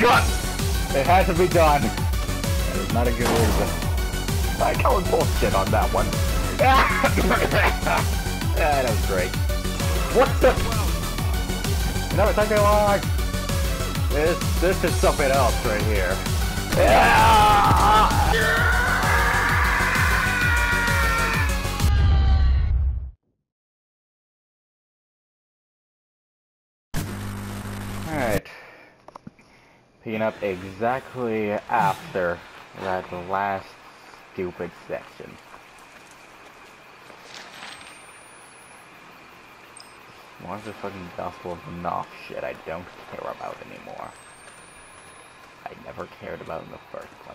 gun! It has to be done. That is not a good reason. I called bullshit on that one. That was great. What the? No, it's taking long. This is something else right here. Alright. Picking up exactly after that last stupid section. More of this fucking gospel of enough shit I don't care about anymore. I never cared about in the first place.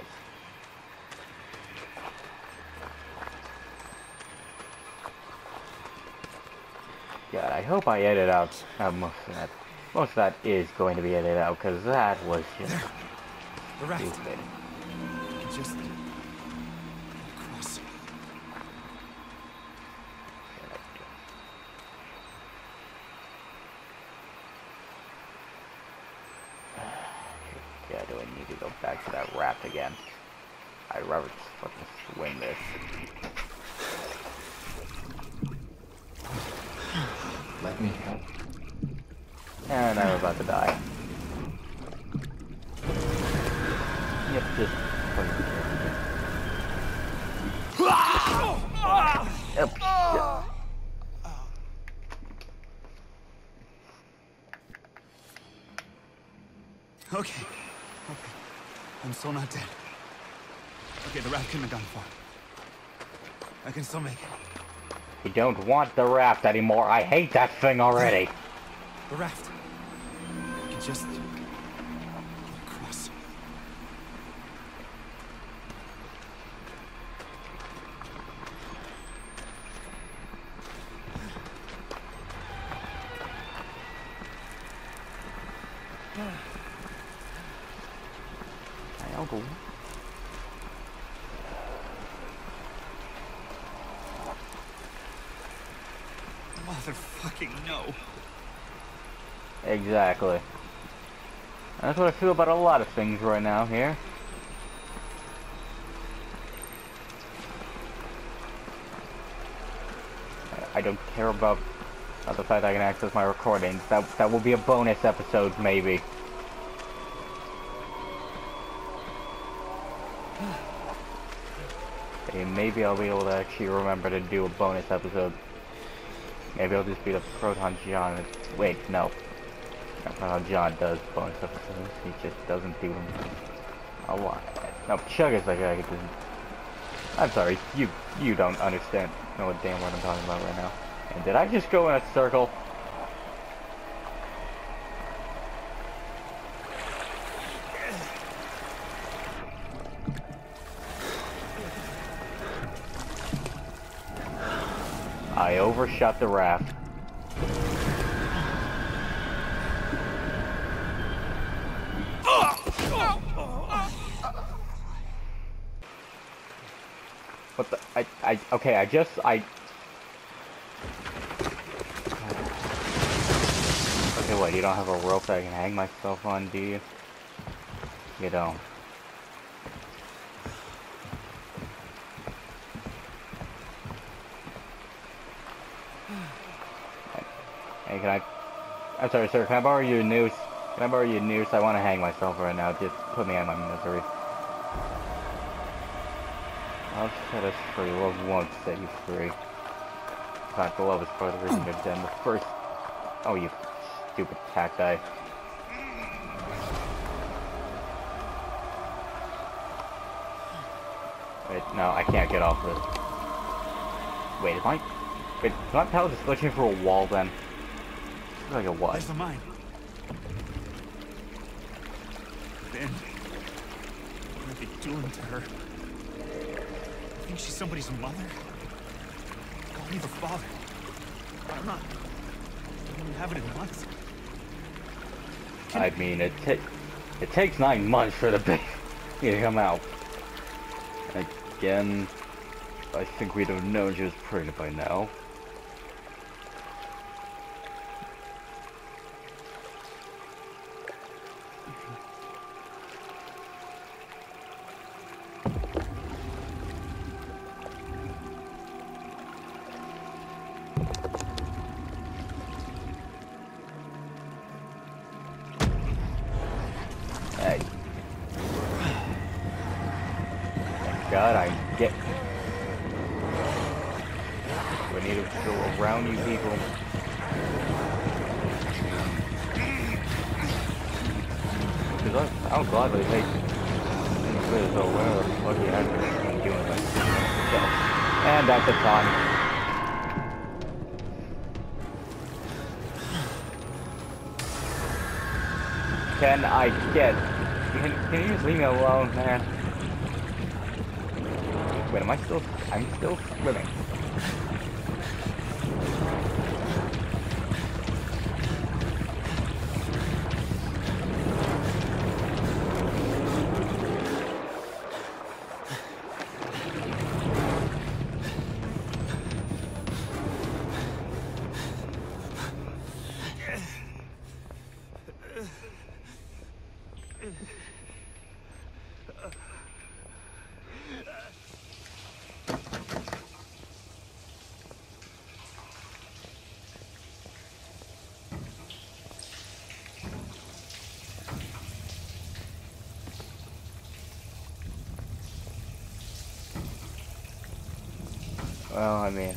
God, I hope I edit out most of that. Most of that is going to be edited out, because that was just stupid. Just cross. Yeah, do I need to go back to that raft again? I'd rather just fucking swing this. Let me help. And I'm about to die. Yep, just fucking yep, shit. Okay. I'm still not dead. Okay, the raft couldn't have gone far. I can still make it. You don't want the raft anymore. I hate that thing already. The raft. I can just get across. My uncle. Motherfucking no. Exactly. That's what I feel about a lot of things right now here. I don't care about the fact I can access my recordings. That will be a bonus episode, maybe. Okay, maybe I'll be able to actually remember to do a bonus episode. Maybe I'll just be the Proton John. Wait, no. Proton John does bonus episodes. He just doesn't do them a lot. No, Chug is like I could do. I'm sorry, you don't understand. Know what damn what I'm talking about right now. And did I just go in a circle? I overshot the raft. What the? Okay, okay, what, you don't have a rope that I can hang myself on, do you? You don't. Hey, I'm sorry, sir, can I borrow your noose? Can I borrow your noose? I want to hang myself right now. Just put me out of my misery. Love set us free. Love won't set you free. In fact, love is part of the reason you're dead. The first... Oh, you stupid cacti. Wait, no, I can't get off this. Wait, Wait, is my pallet just glitching for a wall then? Looks like it was. There's the mine. Ben, what are they doing to her? I think she's somebody's mother? Call me the father. I'm not. I don't even have it in months. I mean, it takes 9 months for the baby to come out. Again, I think we'd have known she was pregnant by now. god, I get... We need to go around you people. Because I'll gladly take this or whatever the fuck you have been doing with yourself. And that's the time. Can I get... Can you just leave me alone, man? Wait, am I still... I'm still swimming. Well, I mean...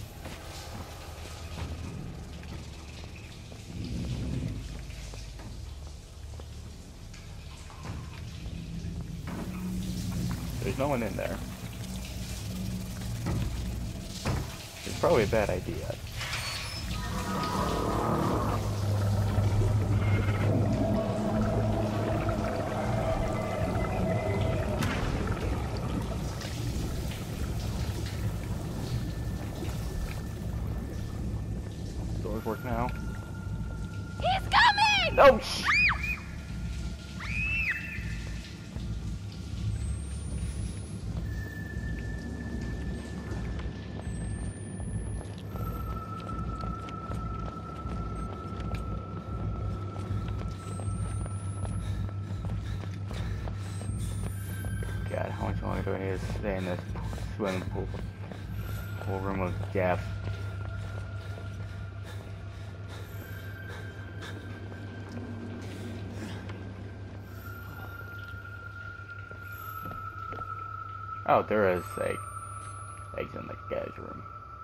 There's no one in there. It's probably a bad idea. Doors work now. He's coming! Oh, shit! God, how much longer do I need to stay in this swimming pool? Whole room of death. Oh, there is a exit in the guy's room.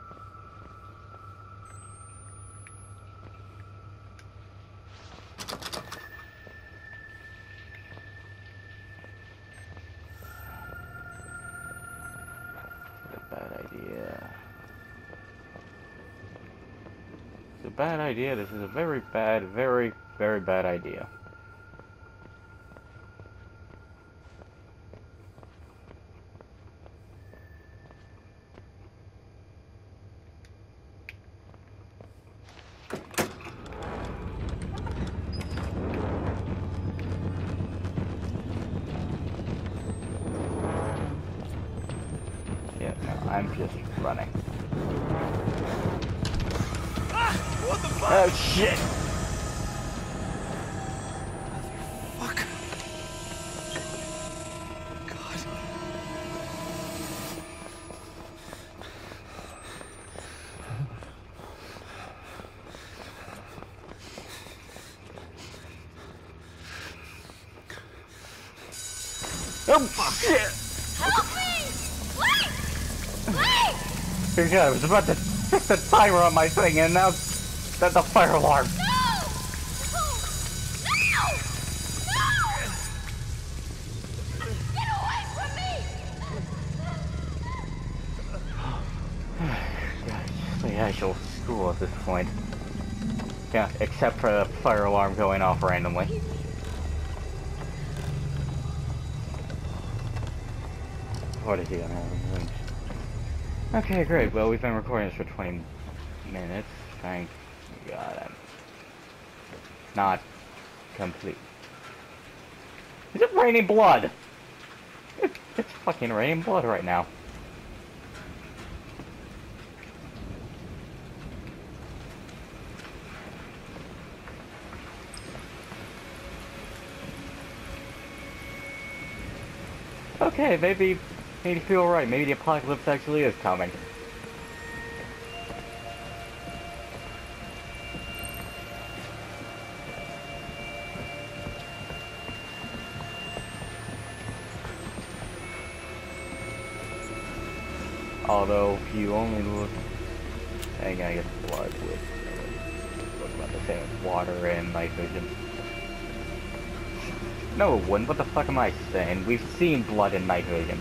It's a bad idea. This is a very bad, very, very bad idea. Yeah, no, I'm just running. What the fuck? Oh shit! Fuck. God. Oh shit! Help me! Wait! Wait! Good God, I was about to set the timer on my thing and now that's the fire alarm. No! No! No! No! Get away from me! God, it's the actual school at this point. Yeah, except for the fire alarm going off randomly. What is he gonna have? Okay, great. Well, we've been recording this for 20 minutes. Thank God I'm not complete. Is it raining blood? It's fucking raining blood right now. Okay, maybe you feel right. Maybe the apocalypse actually is coming. Although you only look, I guess blood with look about the same as water and night vision. No, it wouldn't. What the fuck am I saying? We've seen blood in night vision.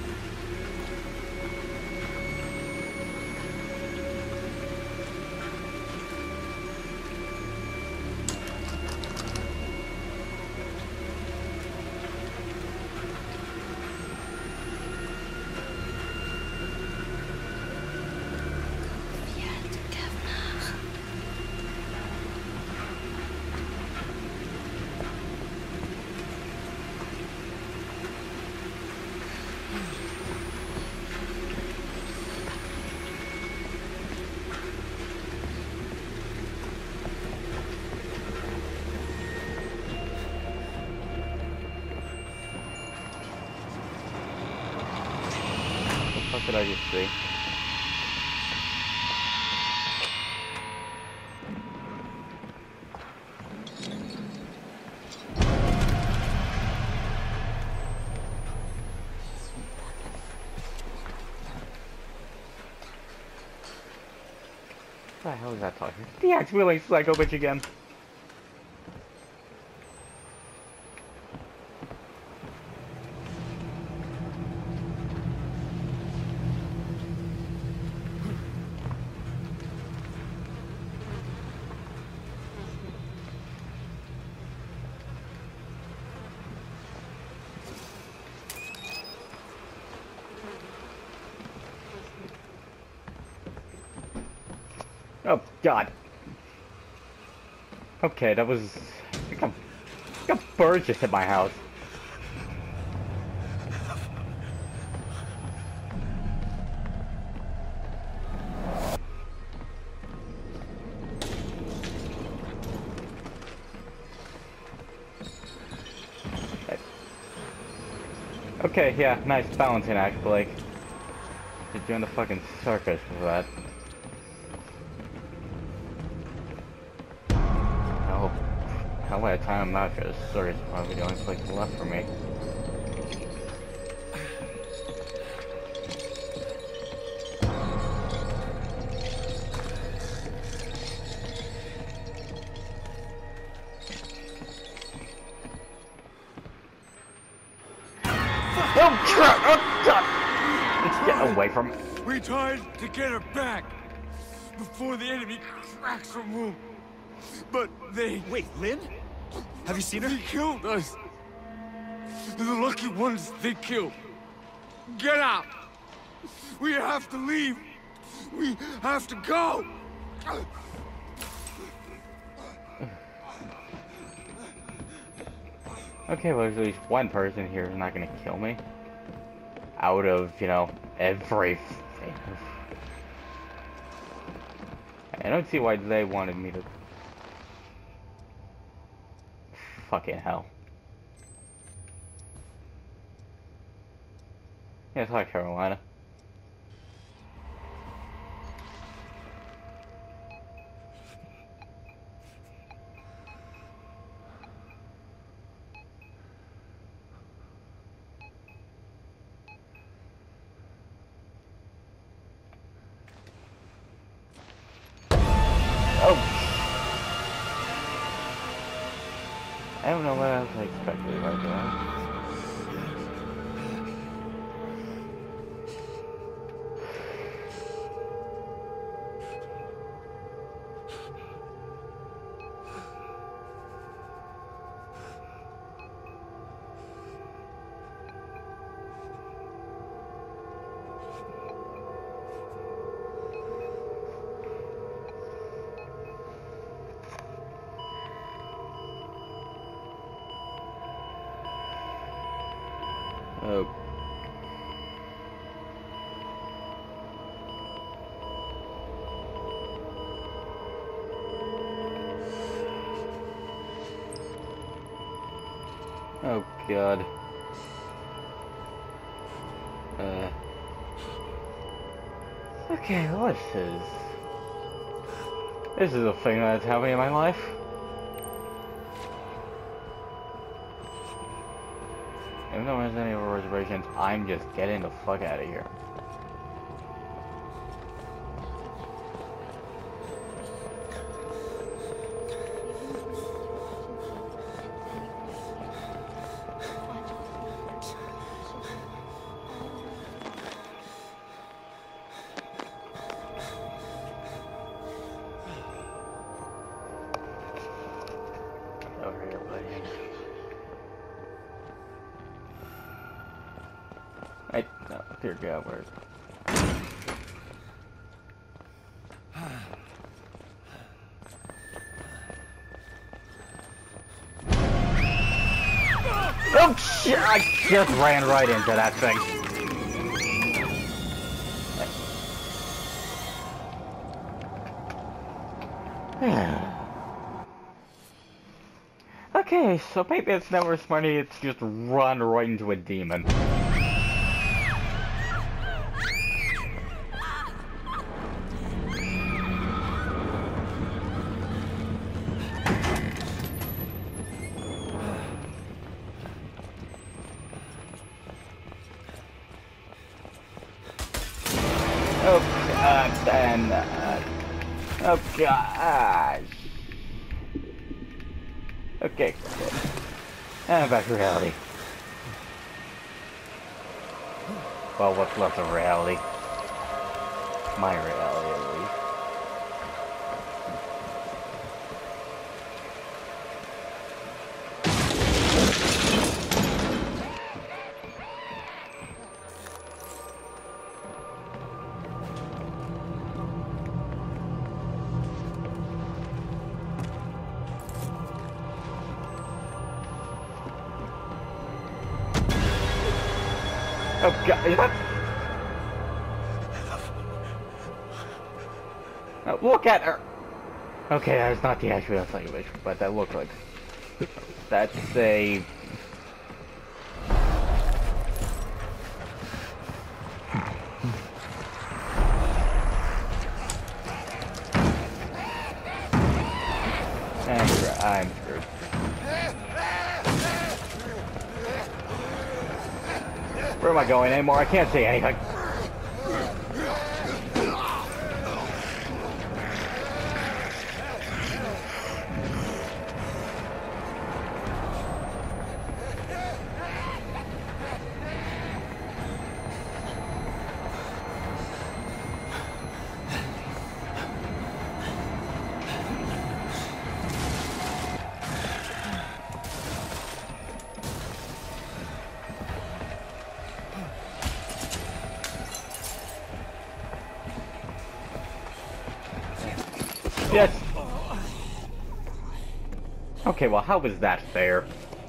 What did I just see? What the hell is that talking? The axe-wielding psycho bitch again. Oh God. Okay, that was. I think a bird just hit my house. Okay, yeah, nice balancing act, Blake. You're doing the fucking circus with that. How by the time I'm out here, this circus is probably the only place left for me. Oh crap! Oh God! Let's get away from it. We tried to get her back before the enemy cracks her womb, but they... Wait, Lynn? Have you seen her? They killed us. The lucky ones they killed. Get out! We have to leave. We have to go. Okay, well, there's at least one person here who's not gonna kill me. Out of, you know, everything. I don't see why they wanted me to... Fucking hell. Yeah, South Carolina. Oh! I don't know what else I expected right there. Oh. Oh God. Okay, well, this is a thing that's happening in my life. Even though there's any reservations, I'm just getting the fuck out of here. Hey, no, dear God, where? Oh shit! I just ran right into that thing. Okay, so maybe it's never smarty, it's just run right into a demon. Oh god, and oh gosh. Okay, good. And back to reality. Well, what's left of reality? My reality, at least. Oh god, is that... Oh, look at her! Okay, that's not the actual image, but that looked like... That's a... I'm screwed. Where am I going anymore? I can't see anything. Yes. Okay, well, how was that fair?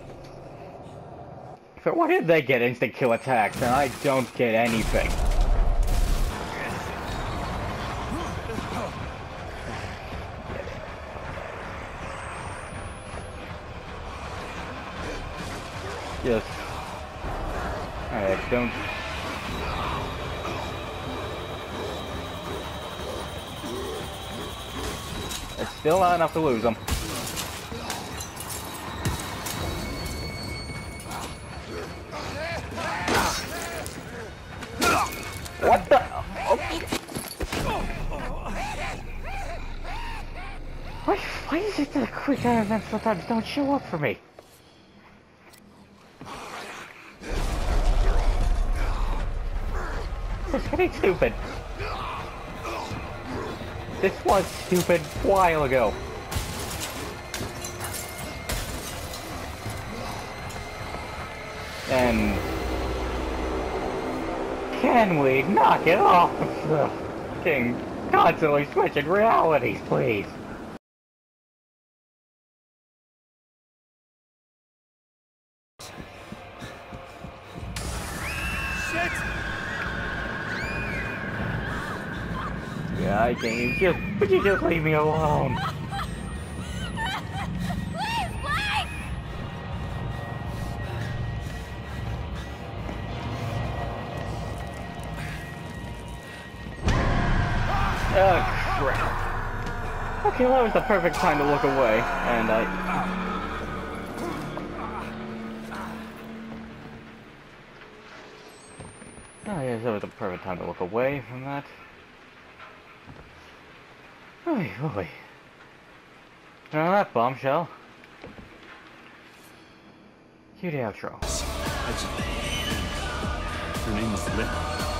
So why did they get instant kill attacks and I don't get anything? Yes. I don't... It's still not enough to lose them. What the? Okay. Why is it that the quick time events sometimes don't show up for me? It's getting stupid. This was stupid a while ago. And can we knock it off? Fucking constantly switching realities, please. Shit! Yeah, I can. Would you just leave me alone? Please, Blake! Oh, crap. Okay, well, that was the perfect time to look away, and Oh, yes, that was the perfect time to look away from that. Oy, oy. And on that bombshell, cue the outro. Her name is Lip.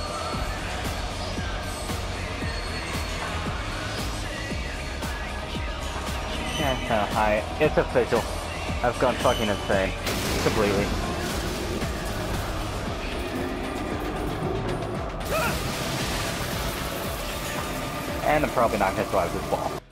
Yeah, hi. It's official. I've gone fucking insane. Completely. And I'm probably not gonna survive this ball.